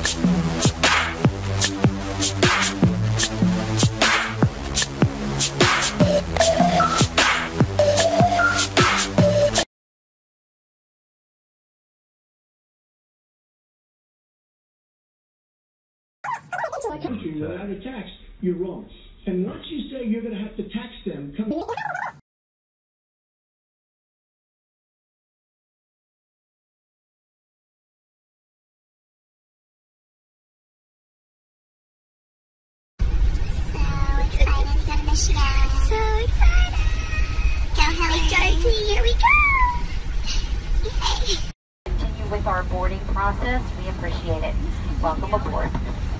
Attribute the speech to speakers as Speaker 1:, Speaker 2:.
Speaker 1: I come to you without a tax, you're wrong. And once you say you're going to have to tax them, come on.
Speaker 2: So excited! Go, Hallie Josie, here we go! Yay!
Speaker 3: Continue with our boarding process. We appreciate it. Welcome aboard.